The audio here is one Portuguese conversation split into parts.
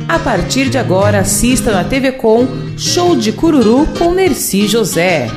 A partir de agora, assista na TV Com Show de Cururu com Nercy José.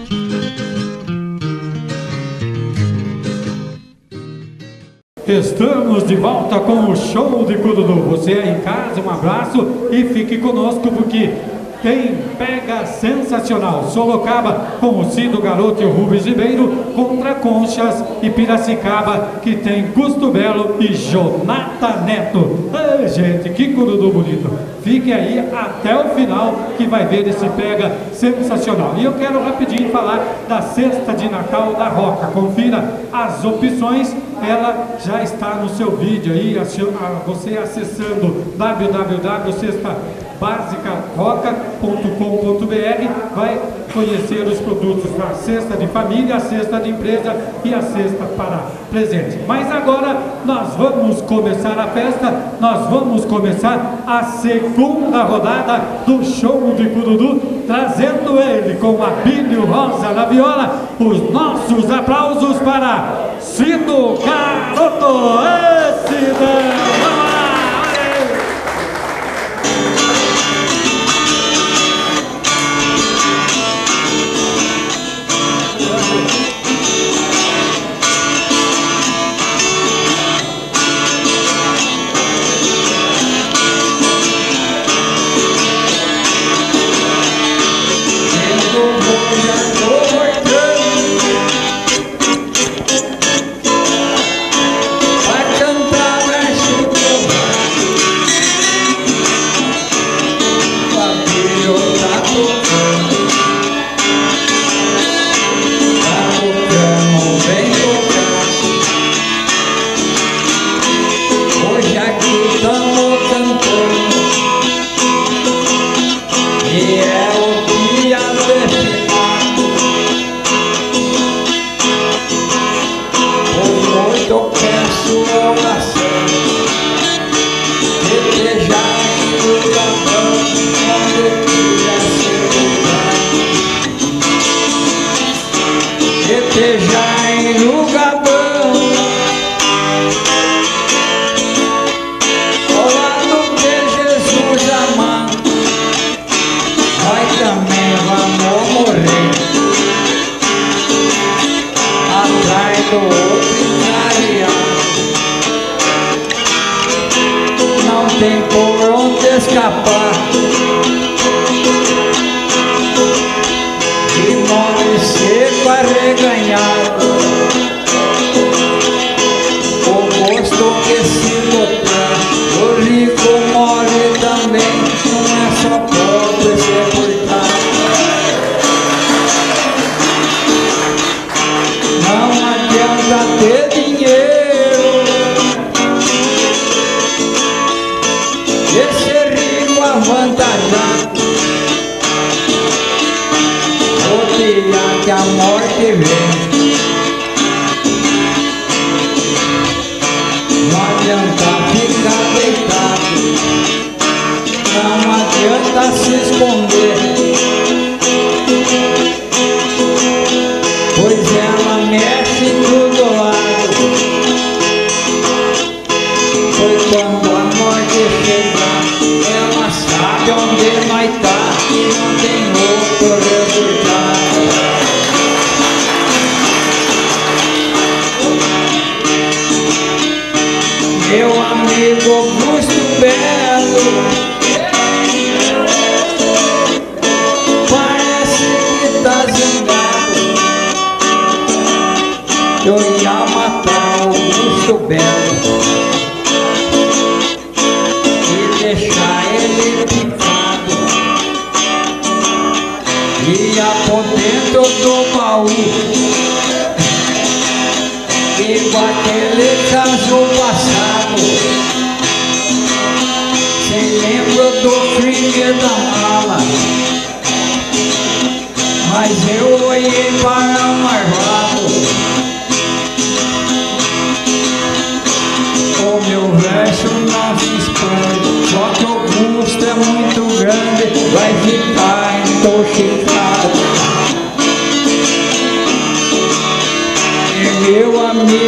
Estamos de volta com o Show de Cururu. Você aí em casa, um abraço e fique conosco porque tem pega sensacional. Sorocaba com o Cido Garoto e o Rubens Ribeiro contra Conchas e Piracicaba, que tem Gusto Belo e Jonata Neto. Ei, gente, que cururu bonito. Fique aí até o final que vai ver esse pega sensacional. E eu quero rapidinho falar da cesta de Natal da Roca. Confira as opções, ela já está no seu vídeo aí, você acessando www.cestabasicaroca.com.br vai conhecer os produtos da cesta de família, a cesta de empresa e a cesta para presente. Mas agora nós vamos começar a festa, nós vamos começar a segunda rodada do Show de Cururu, trazendo ele com Abílio Rosa na viola. Os nossos aplausos para Cido Garoto. Cidão, vamos lá!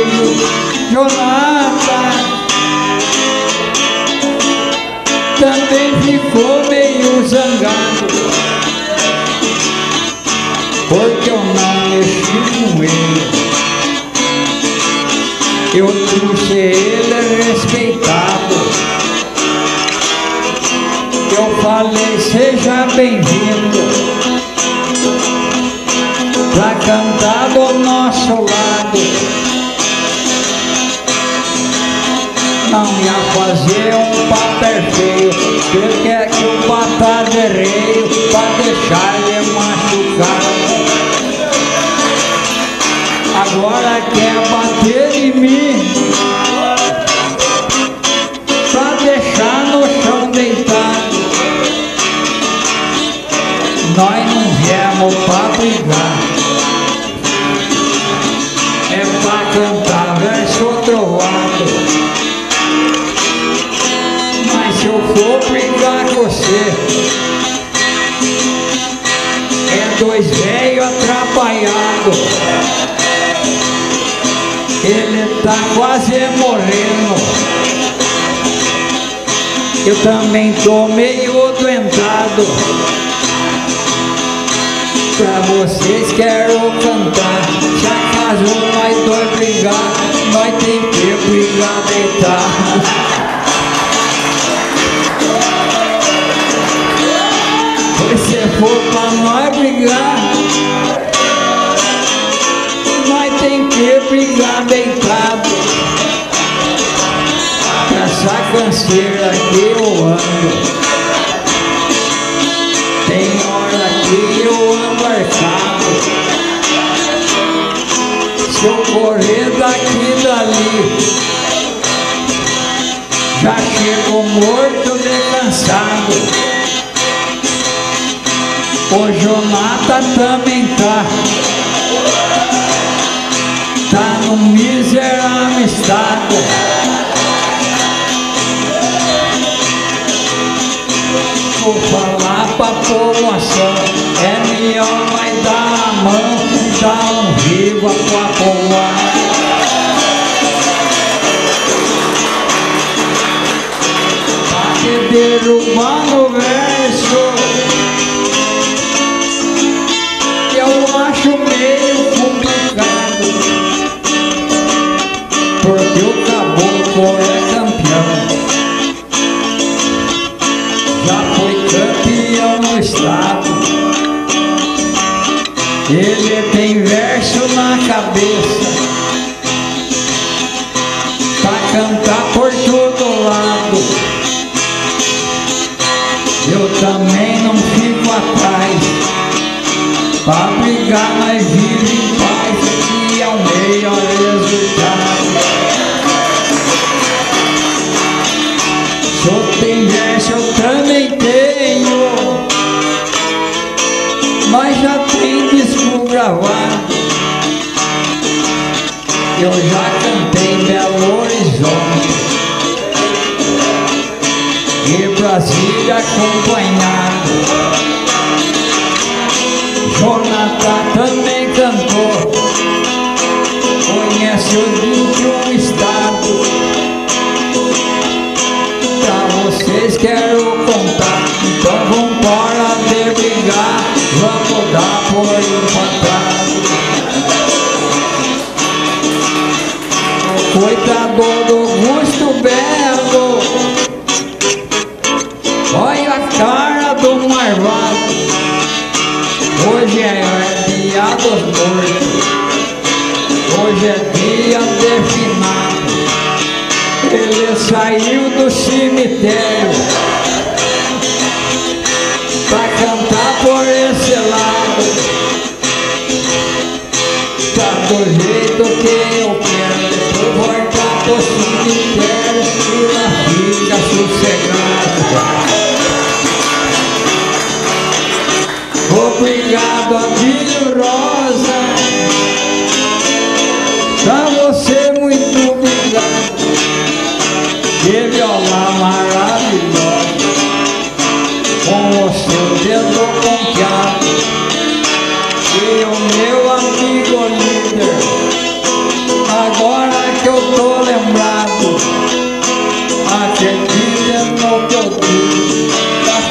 Jonata também ficou meio zangado, porque eu não mexi com ele. Eu trouxe ele respeitado. Eu falei, seja bem-vindo pra cantar do nosso lado. Não ia fazer um papel feio, ele quer que eu bata de reio pra deixar ele machucado. Agora quer bater em mim pra deixar no chão deitado. Nós não viemos pra brigar, é pra cantar verso trovado. Mas se eu for brigar com você, é dois velhos atrapalhados. Ele tá quase morrendo, eu também tô meio doentado. Pra vocês quero cantar, se acaso nós dois brigar, nós tem que brigar deitado. Pois se for pra nós brigar, nós tem que brigar deitado. Essa canseira que eu ando, tem hora que eu ando arcado. Se eu correr daqui e dali, já chego morto de cansado. O Jonathan também tá no miserável estado. Vou falar pra população, é melhor nós dar a mão, dar um viva pra povoar. Tá te derrubando o verso, eu acho meio complicado, porque o caboclo é campeão. Já foi campeão no estado. Ele tem verso na cabeça pra cantar por todo lado. Eu também não fico atrás, pra brigar nós vive em paz, que é o melhor resultado. Se eu tenho verso, eu também tenho, mas já tem disco gravado. Eu já cantei em Belo Horizonte e Brasília acompanhado. Jonathan também cantou, conhece os 21 estados. Pra vocês quero contar, então vambora de brigar, vamos dar por empatado. Coitado do Augusto Belo, olha a cara do marvado. Hoje é dia dos mortos, hoje é dia de finado. Ele saiu do cemitério pra cantar por esse lado. Tá do jeito que eu quero, depois voltar pro cemitério e lá fica sossegado. Obrigado, Adílio Rosa, pra você muito obrigado. Que violão maravilhoso, com o seu dedo ponteado. E o meu amigo líder, agora que eu tô lembrado, acredita no que eu digo, tá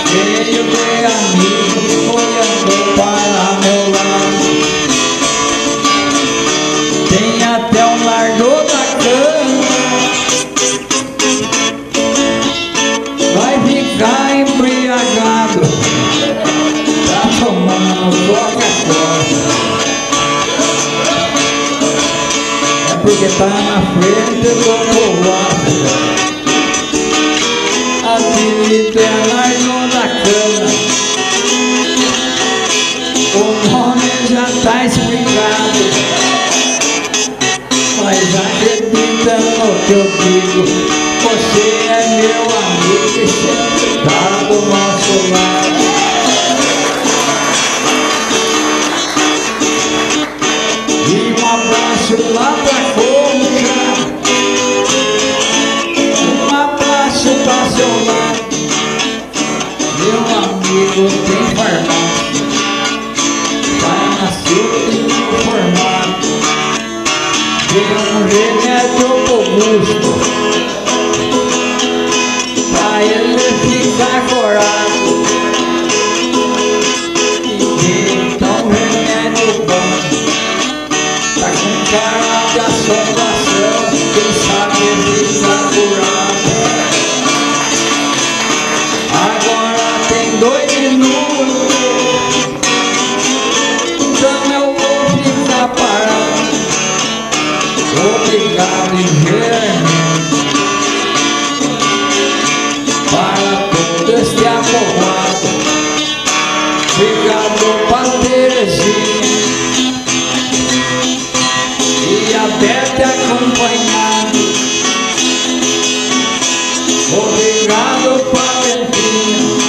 obrigado, Palentinho.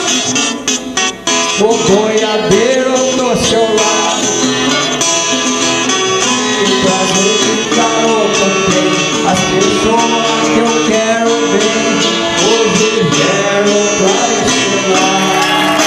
O boiadeiro do seu lado. E prazer de garoto tem as pessoas que eu quero ver. Hoje quero pra ensinar.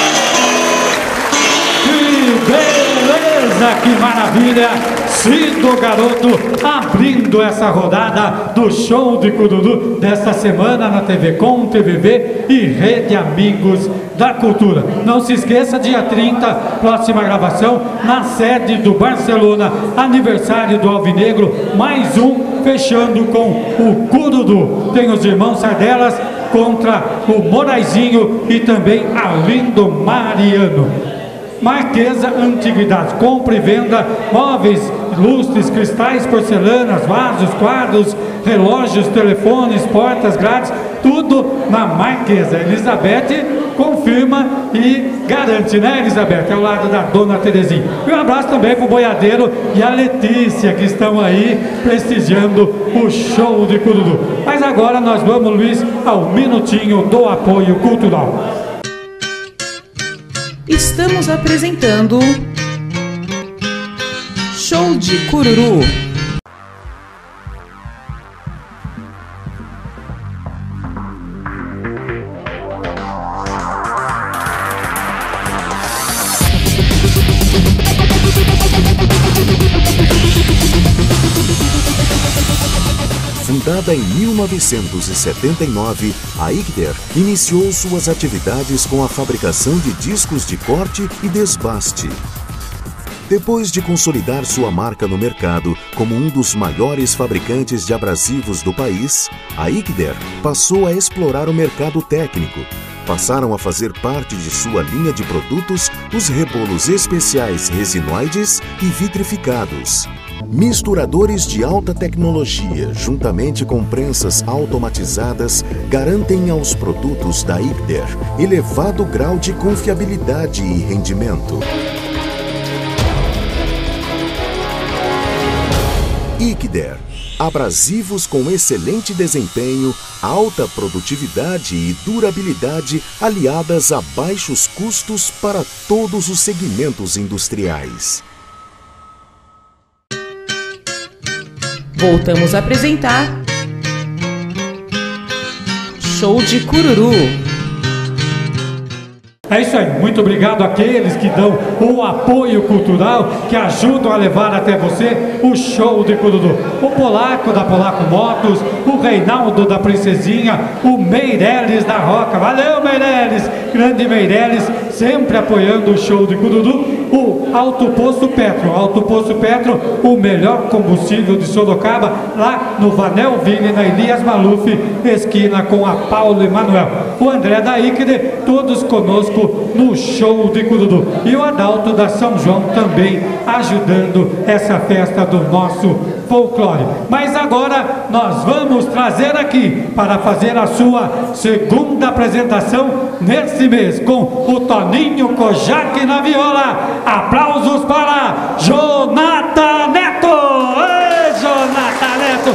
Que beleza, que maravilha! Cido Garoto abrindo essa rodada do Show de Cururu desta semana na TV Com, TVV e Rede Amigos da Cultura. Não se esqueça, dia 30, próxima gravação na sede do Barcelona, aniversário do Alvinegro, mais um, fechando com o Cururu. Tem os irmãos Sardelas contra o Moraizinho e também Arlindo Mariano. Marquesa Antiguidades, compra e venda móveis, lustres, cristais, porcelanas, vasos, quadros, relógios, telefones, portas, grades, tudo na Marquesa. Elizabeth confirma e garante, né, Elizabeth? Ao lado da Dona Terezinha. E um abraço também para o Boiadeiro e a Letícia, que estão aí prestigiando o Show de Cururu. Mas agora nós vamos, Luiz, ao minutinho do apoio cultural. Estamos apresentando Show de Cururu. Fundada em 1979, a Igder iniciou suas atividades com a fabricação de discos de corte e desbaste. Depois de consolidar sua marca no mercado como um dos maiores fabricantes de abrasivos do país, a Igder passou a explorar o mercado técnico. Passaram a fazer parte de sua linha de produtos os rebolos especiais resinoides e vitrificados. Misturadores de alta tecnologia, juntamente com prensas automatizadas, garantem aos produtos da Igder elevado grau de confiabilidade e rendimento. Igder, abrasivos com excelente desempenho, alta produtividade e durabilidade aliadas a baixos custos para todos os segmentos industriais. Voltamos a apresentar Show de Cururu. É isso aí, muito obrigado àqueles que dão o apoio cultural, que ajudam a levar até você o Show de Cururu. O Polaco da Polaco Motos, o Reinaldo da Princesinha, o Meireles da Roca. Valeu, Meireles! Grande Meireles, sempre apoiando o Show de Cururu. O Alto Posto Petro, o melhor combustível de Sorocaba, lá no Vanelville, na Elias Maluf, esquina com a Paulo Emanuel. O André da Icre, todos conosco no Show de Cururu. E o Adalto da São João também ajudando essa festa do nosso folclore. Mas agora nós vamos trazer aqui para fazer a sua segunda apresentação nesse mês com o Toninho Kojak na viola. Aplausos para Jonathan Neto! Ei, Jonathan Neto!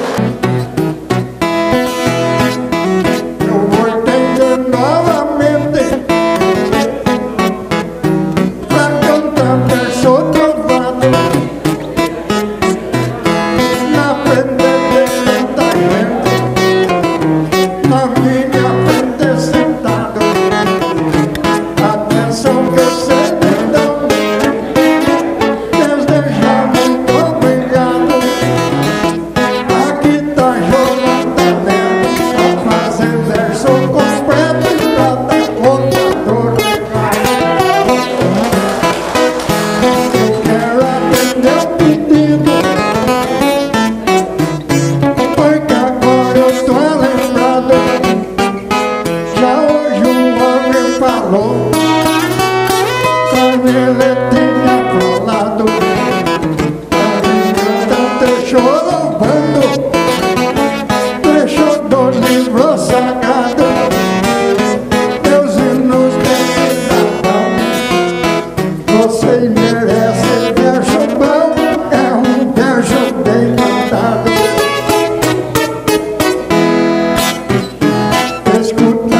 Escuta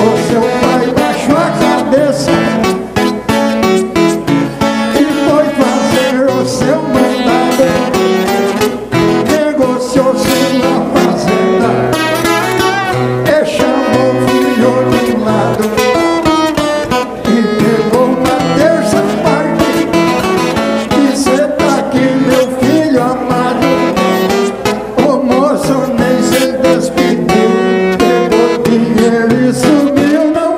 O seu pai baixou a cabeça e foi fazer o seu mandado. Negociou-se na fazenda e chamou o filho de um lado e pegou uma terça parte. Disse: tá aqui, meu filho amado. O moço nem se despediu, pegou dinheiro e sumiu, não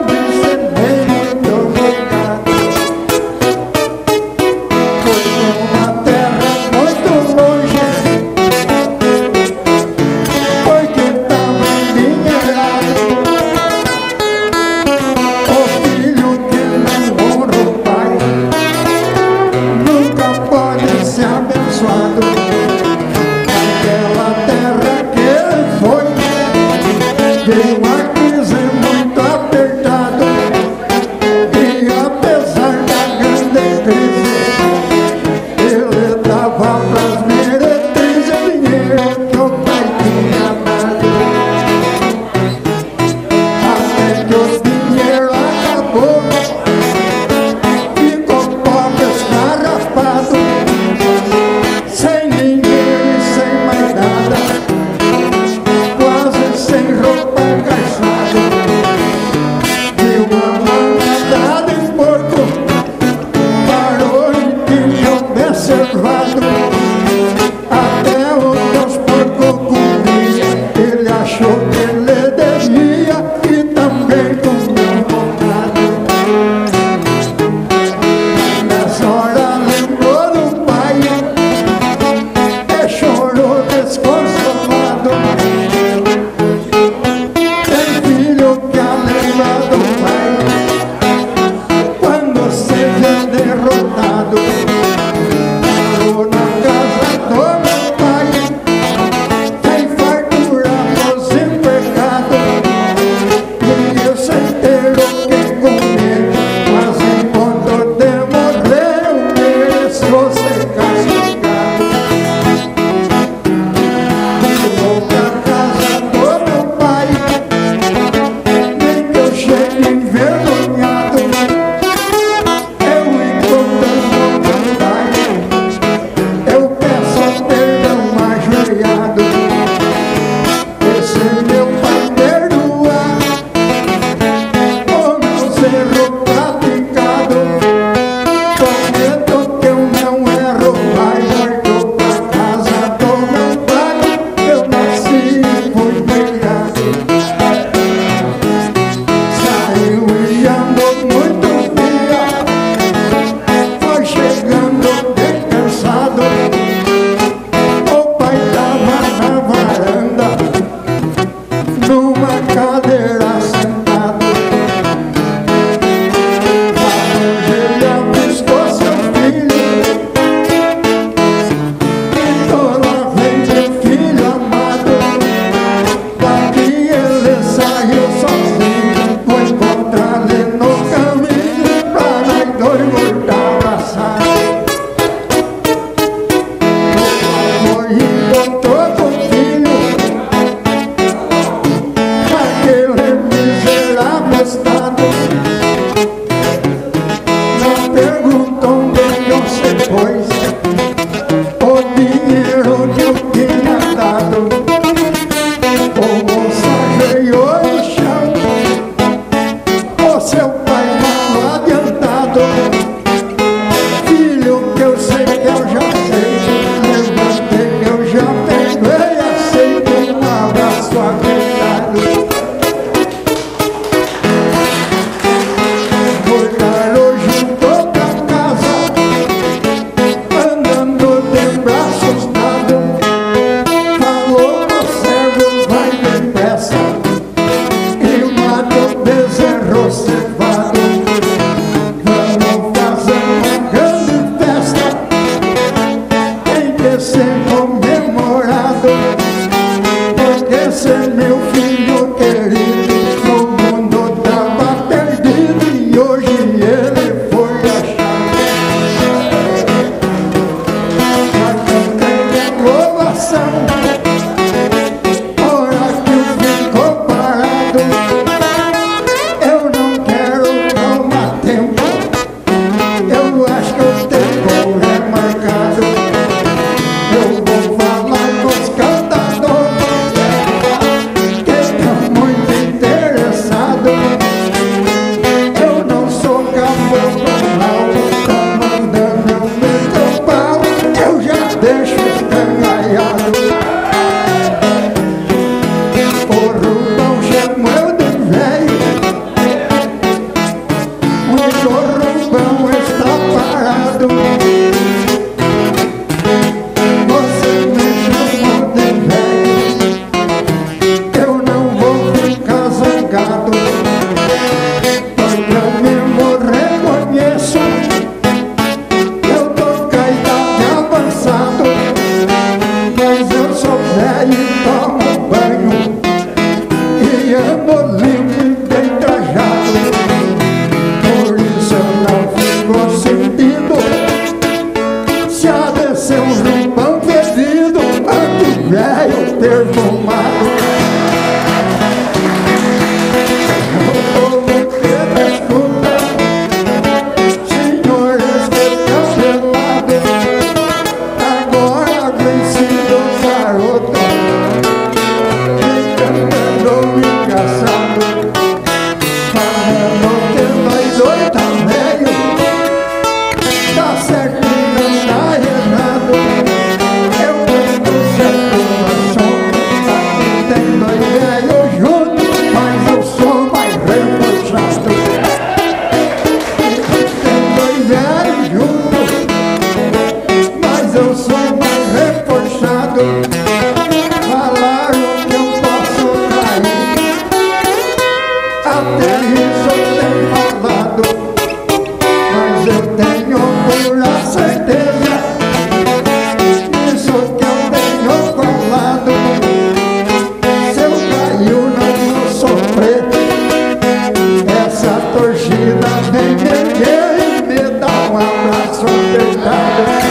até isso eu tenho falado, mas eu tenho pura certeza, isso que eu tenho falado. Se eu cair eu não vou sofrer, essa torcida vem me erguer e me dá um abraço apertado.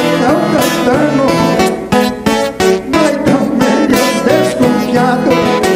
Mas também eu desconfiado.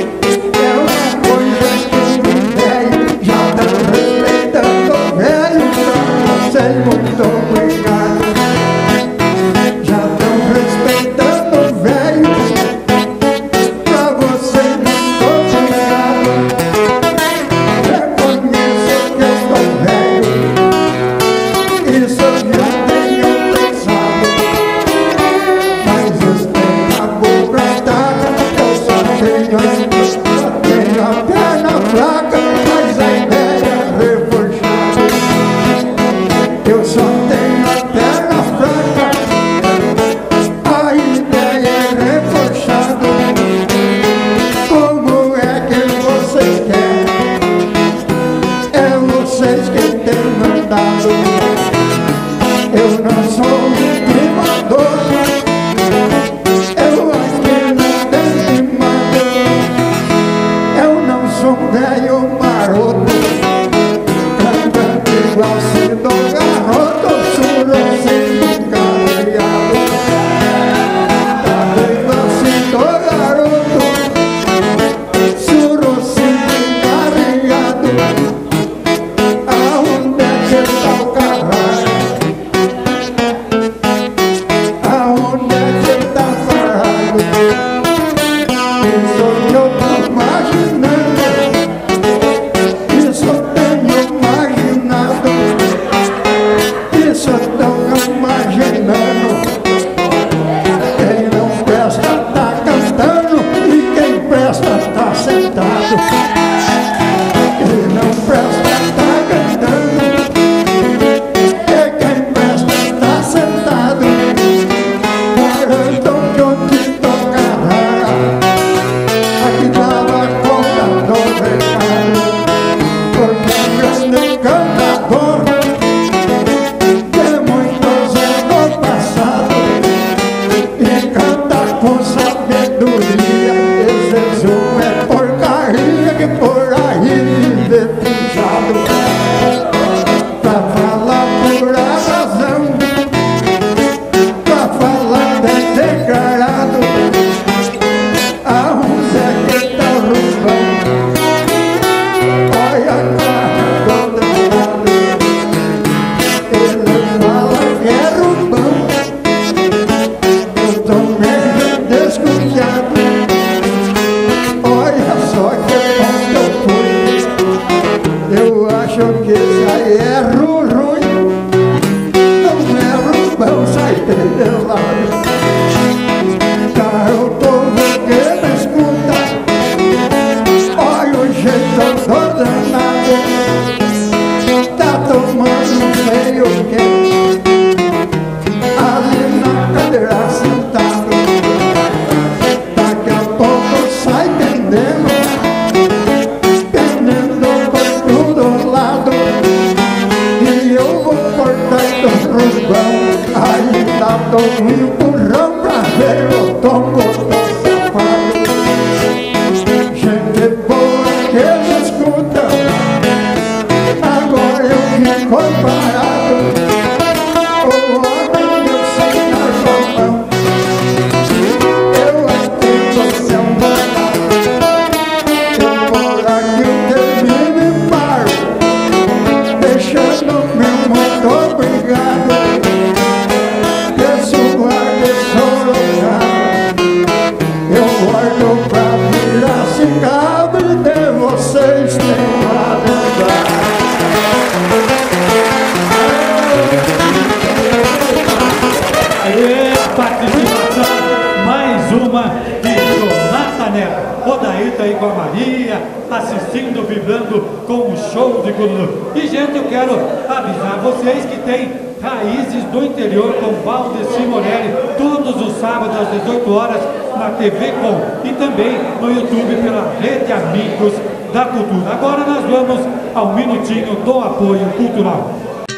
galera, Odair tá aí com a Maria, assistindo, vibrando com o show de Cururu. E, gente, eu quero avisar vocês que tem Raízes do Interior com Valdeci Morelli, todos os sábados às 18 horas na TV Com e também no YouTube pela Rede Amigos da Cultura. Agora nós vamos ao minutinho do apoio cultural.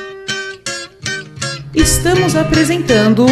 Estamos apresentando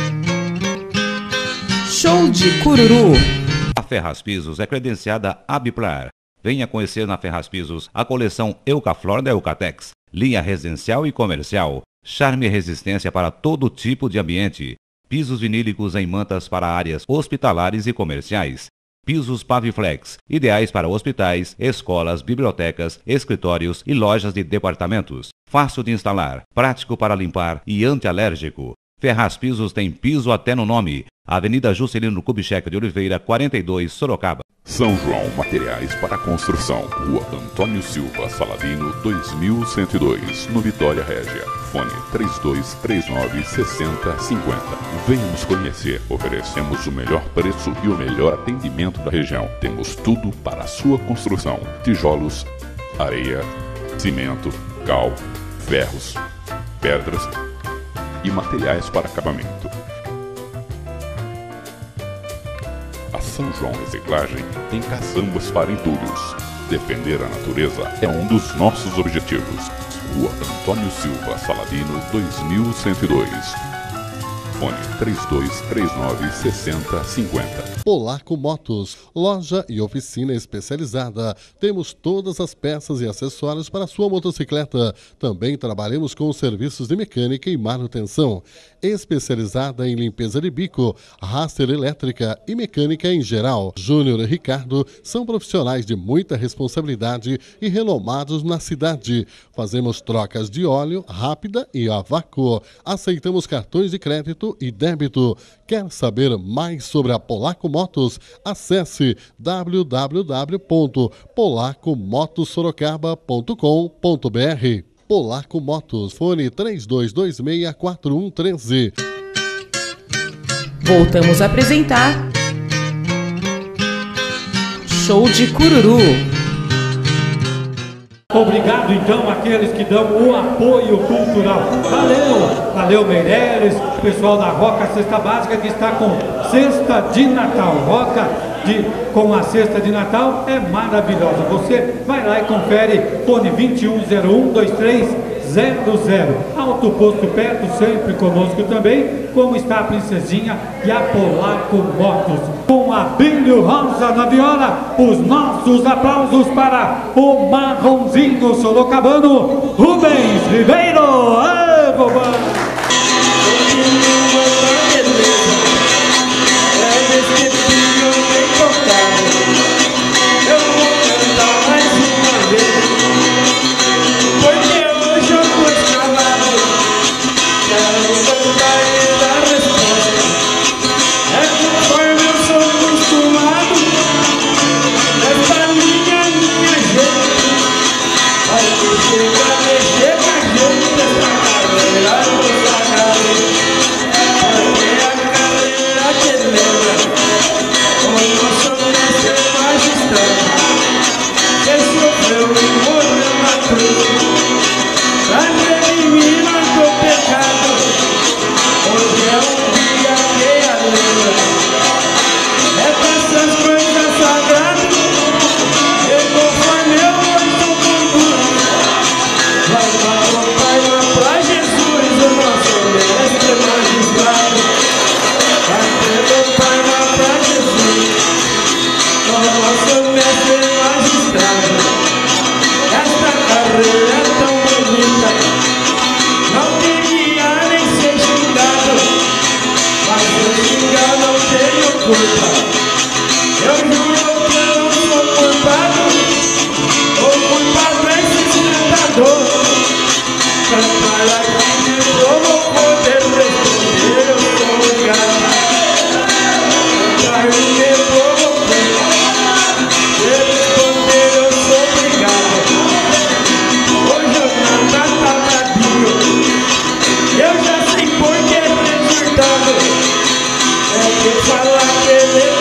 Show de Cururu. A Ferraz Pisos é credenciada Abiplar. Venha conhecer na Ferraz Pisos a coleção Eucaflor da Eucatex, linha residencial e comercial. Charme e resistência para todo tipo de ambiente. Pisos vinílicos em mantas para áreas hospitalares e comerciais. Pisos Paviflex, ideais para hospitais, escolas, bibliotecas, escritórios e lojas de departamentos. Fácil de instalar, prático para limpar e antialérgico. Ferraz Pisos tem piso até no nome. Avenida Juscelino Kubitschek de Oliveira, 42, Sorocaba. São João Materiais para Construção, Rua Antônio Silva Saladino, 2102, no Vitória Régia. Fone 3239-6050. Venha nos conhecer. Oferecemos o melhor preço e o melhor atendimento da região. Temos tudo para a sua construção: tijolos, areia, cimento, cal, ferros, pedras e materiais para acabamento. A São João Reciclagem tem caçambas para entulhos. Defender a natureza é um dos nossos objetivos. Rua Antônio Silva Saladino, 2102. Fone 3239-6050. Polaco Motos, loja e oficina especializada. Temos todas as peças e acessórios para a sua motocicleta. Também trabalhamos com serviços de mecânica e manutenção. Especializada em limpeza de bico, raster elétrica e mecânica em geral. Júnior e Ricardo são profissionais de muita responsabilidade e renomados na cidade. Fazemos trocas de óleo rápida e a vácuo. Aceitamos cartões de crédito e débito. Quer saber mais sobre a Polaco Motos? Acesse www.polacomotossorocaba.com.br. Polaco Motos, fone 3226-4113. Voltamos a apresentar Show de Cururu. Obrigado, então, àqueles que dão o apoio cultural. Valeu Meireles, o pessoal da Roca Cesta Básica que está com cesta de Natal. Roca com a cesta de Natal é maravilhosa. Você vai lá e confere, fone 2101-2300. Alto Posto perto, sempre conosco também, como está a Princesinha e a Polaco Motos. Com a Bílio Rosa na viola, os nossos aplausos para o marronzinho sorocabano, Rubens Ribeiro. Aê, Rubens! Fala que ele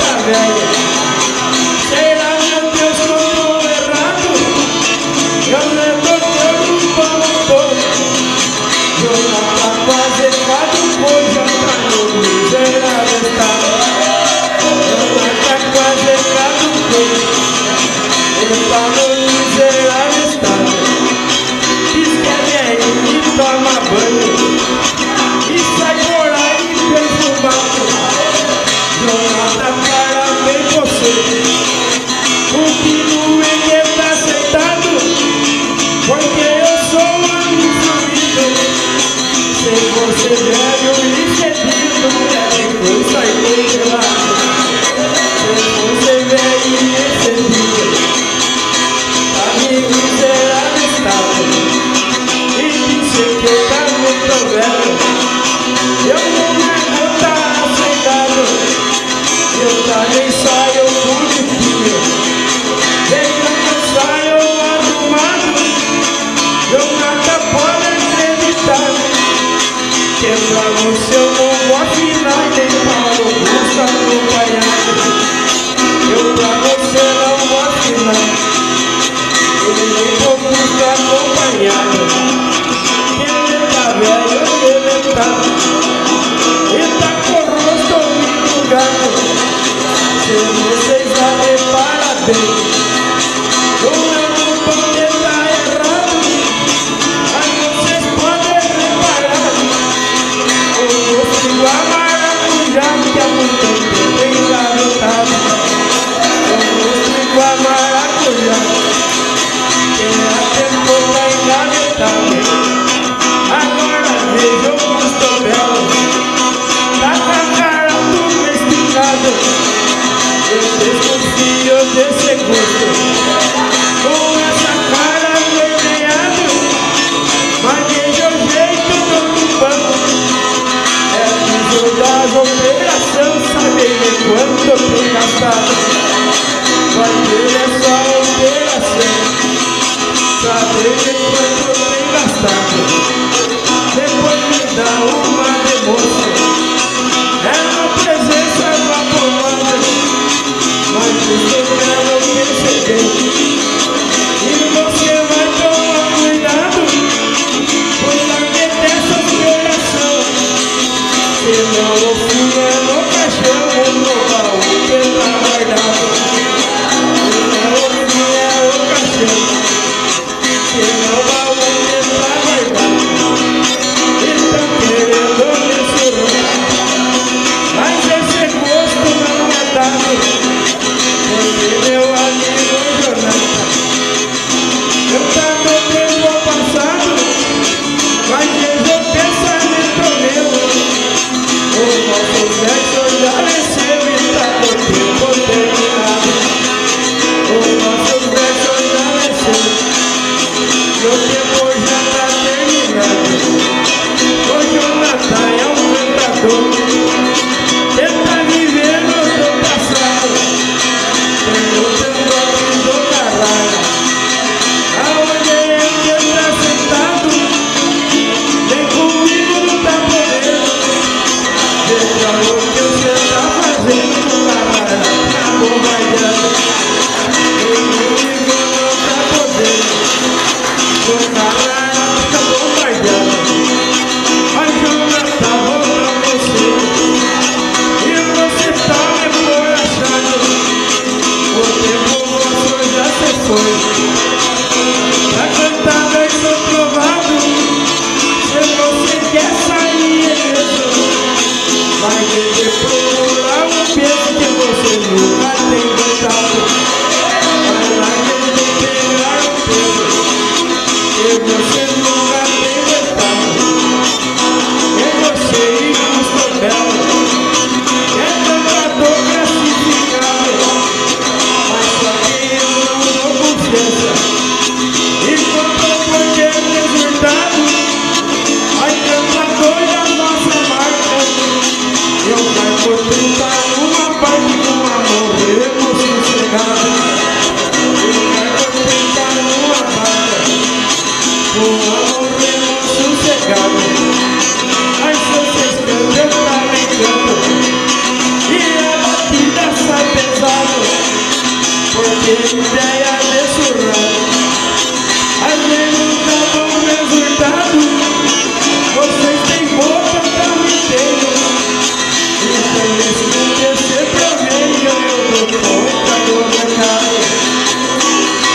ele tá no miserável estado. Diz que é velhinho e toma banho e sai por aí perfumado. Jonathan, parabéns você, continue que tá sentado, porque eu sou um homem fluido. Se você velho e fedido, depois sai congelado. Se você velho e fedido, tá me miserável estado, e disse que eu tá muito velho, eu não vou tá aceitado. Eu também saio bonitinho, veja que eu saio arrumado. Eu nada pode acreditar que pra você eu não vou afinar, nem para o gosto acompanhado. Eu pra você não vou afinar, nem para o gosto acompanhado. Ele tá velho, ele tá com o rosto enrugado. Se vocês já reparam bem, o meu pão está errado, mas vocês podem reparar o gosto do maracujá que há muito tempo tem engavetado. O gosto do maracujá que há tempo está engavetado. Agora veja o gosto belo, tá com a cara tudo esticado. Eu desconfio desse gosto, com essa cara vermelhada, mas veja o jeito do banco. É preciso das operações, saber quanto tem gastado. Vai ter essa operação, saber quanto tem gastado. Depois me dá uma demonstra, é na presença da pomada. Mas eu quero perceber, e você vai tomar cuidado, pois larguei dessa operação. Senão o fim é no caixão ou no baú que tá guardado. Senão o fim é no caixão, senão o baú que tá guardado. Estão querendo me surrar, mas esse gosto não é dado. Porque meu amigo Jonathan, eu tá no tempo passado, mas veja o pensamento meu. O nosso sexo já venceu e tá no tempo terminado. O nosso sexo já venceu e o tempo já tá terminado. O Jonathan é um cantador, ele tá vivendo do passado. Aonde ele tá sentado, nem comigo não tá podendo. Veja o que você tá fazendo, camarada, tá bombardeando. Nem comigo não tá podendo, o camarada tá bombardeando. Mas Jonathan, vou pra você, e você tá me emborrachando. O tempo nosso já se foi, tá cantado e sou provado. Se você quer sair mesmo, vai ter que procurar um peso que você nunca tem cantado. Vai lá ter que pegar um peso que você nunca tem cantado. É você e Gusto Belo, é cantador classificado, mas só que eu não dou confiança. E quando eu for ter resultado, vai cantador da nossa marca. Eu vou tentar uma parte com amor, sossegado. Eu vou tentar uma parte com amor, sossegado. Mas vocês cantam, eu também canto, e a batida sai pesado, porque ideia de surrar, às vezes não dá bom resultado. Vocês têm boca pra me ter, então esse ser proveito eu dou conta do mercado.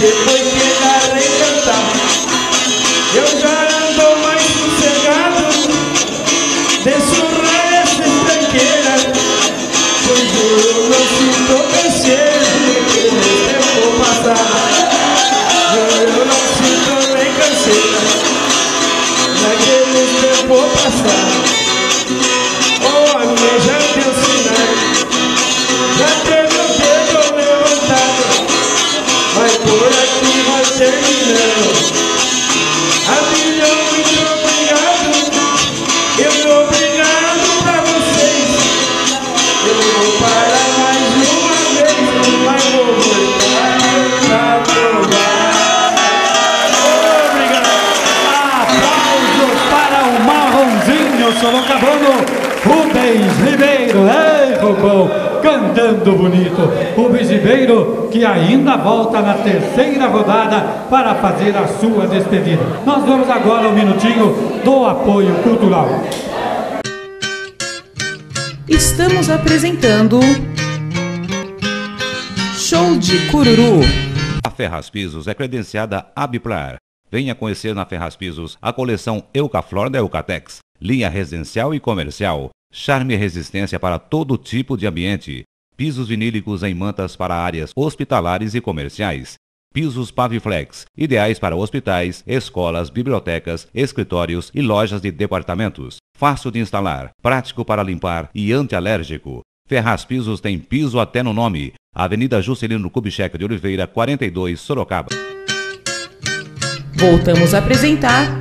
que foi querer reencantar. Eu já ando mais sossegado de surrar essa tranqueira, pois eu não sinto canseiro naquele tempo passado. Eu não sinto nem canseira naquele tempo passado. Oh, a minha já deu sinais, já teve o dedo levantado, mas por aqui vai terminando. Amigão, muito obrigado. Eu vou obrigado pra vocês. Eu vou parar mais uma vez, mas vou voltar pra provar. Obrigado. Aplausos para o marronzinho sorocabano Rubens Ribeiro. Ei, Rubão, cantando bonito. Rubens Ribeiro, que ainda volta na terceira rodada para fazer a sua despedida. Nós vamos agora ao minutinho do apoio cultural. Estamos apresentando Show de Cururu. A Ferraz Pisos é credenciada Abiplar. Venha conhecer na Ferraz Pisos a coleção Eucaflor da Eucatex, linha residencial e comercial, charme e resistência para todo tipo de ambiente, pisos vinílicos em mantas para áreas hospitalares e comerciais, pisos Paviflex, ideais para hospitais, escolas, bibliotecas, escritórios e lojas de departamentos, fácil de instalar, prático para limpar e antialérgico. Ferraz Pisos tem piso até no nome. Avenida Juscelino Kubitschek de Oliveira, 42, Sorocaba. Voltamos a apresentar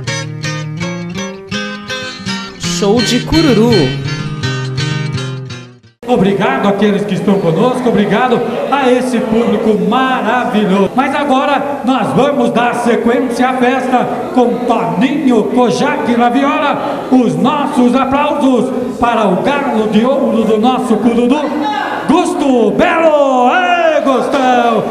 Show de Cururu. Obrigado àqueles que estão conosco, obrigado a esse público maravilhoso. Mas agora nós vamos dar sequência à festa com Toninho Kojak na viola. Os nossos aplausos para o galo de ouro do nosso Cururu, Gusto Belo. Ei, Gustão!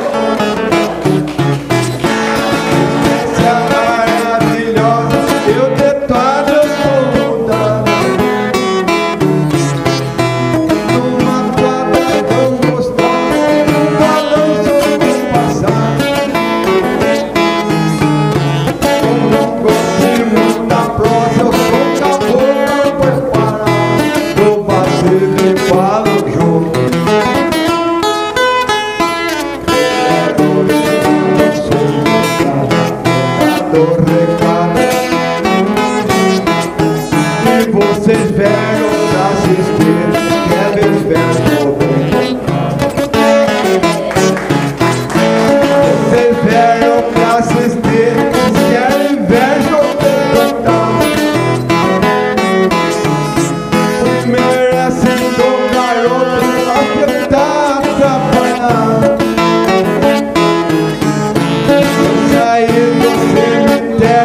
Sair do cemitério.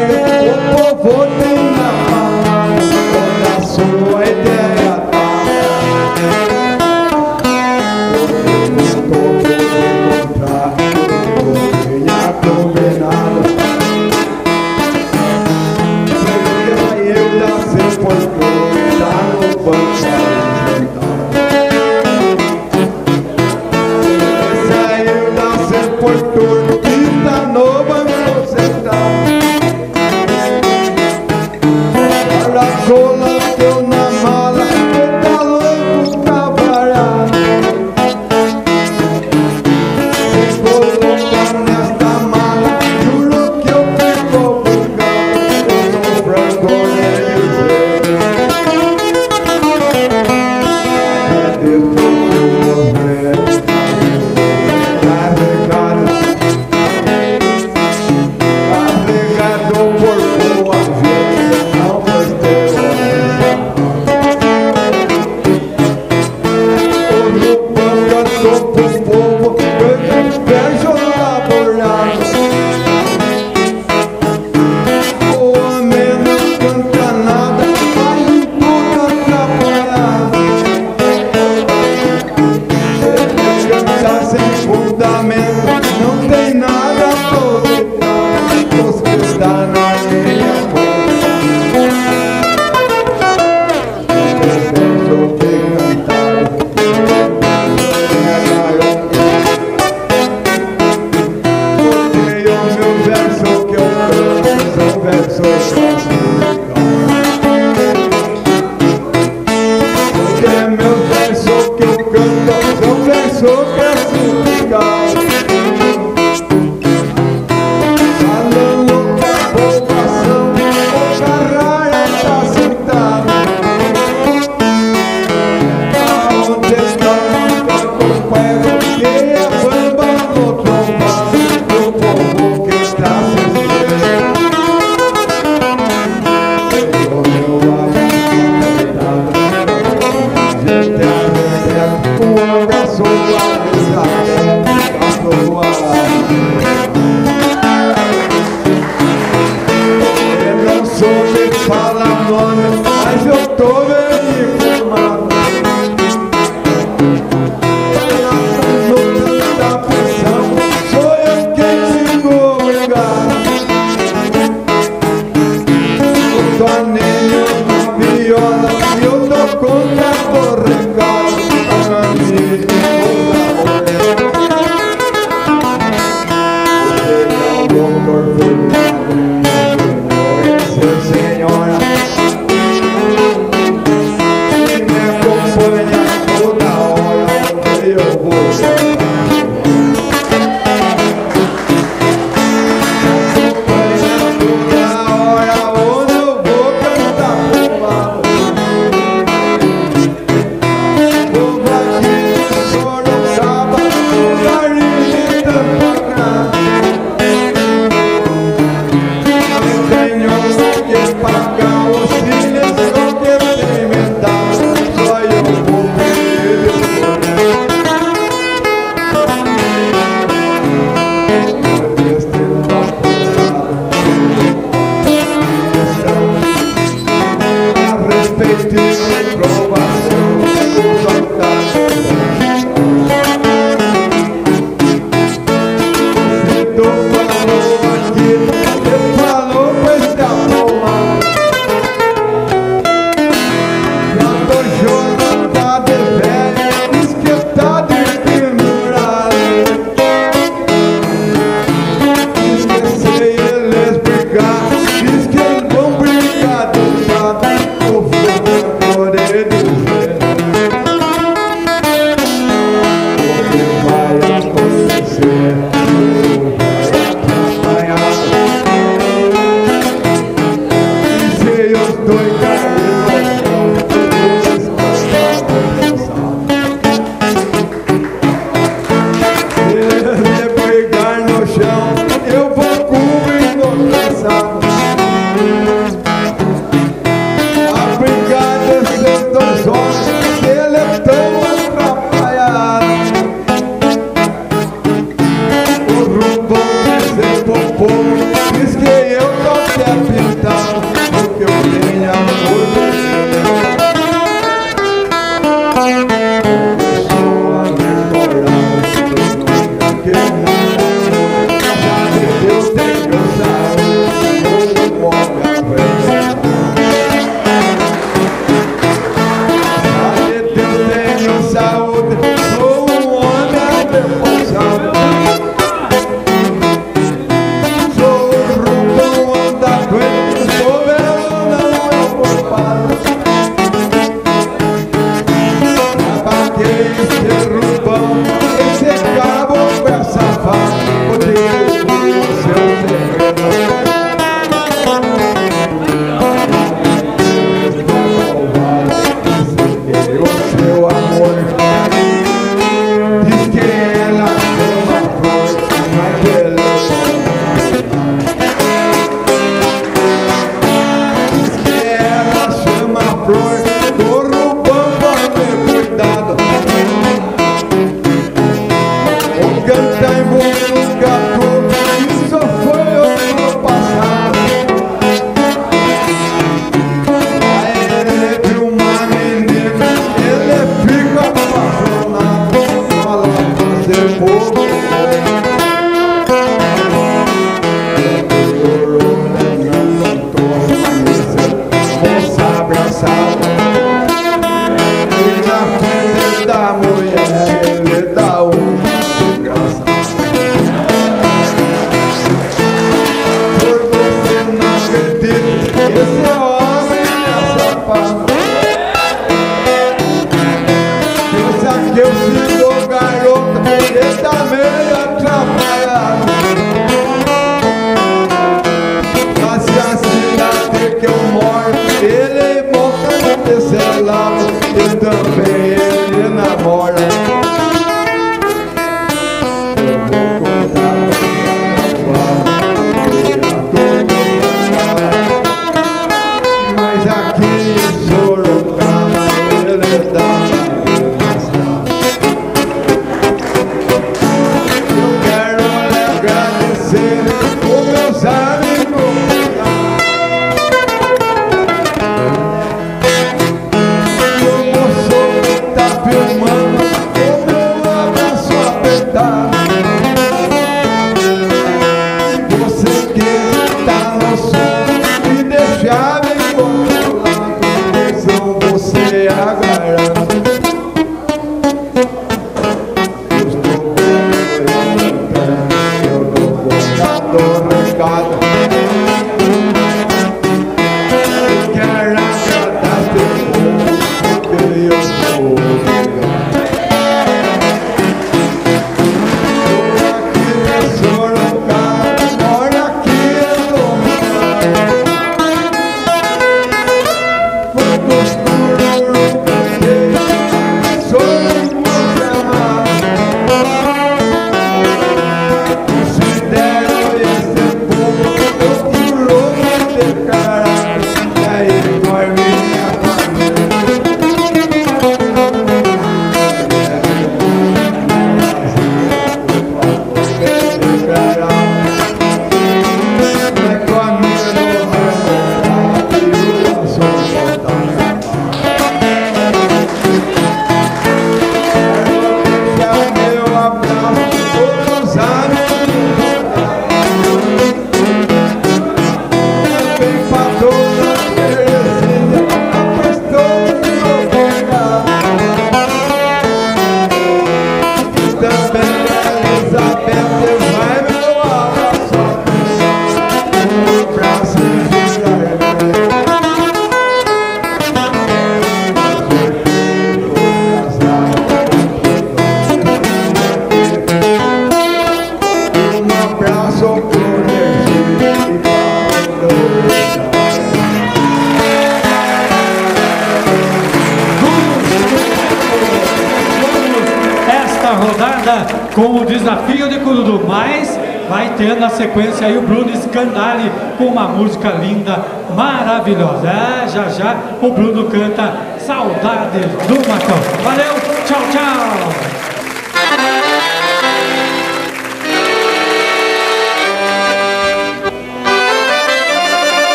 com o desafio de Cururu, mas vai ter na sequência aí o Bruno Scandali com uma música linda, maravilhosa. Já já o Bruno canta Saudades do Matão. Valeu, tchau, tchau!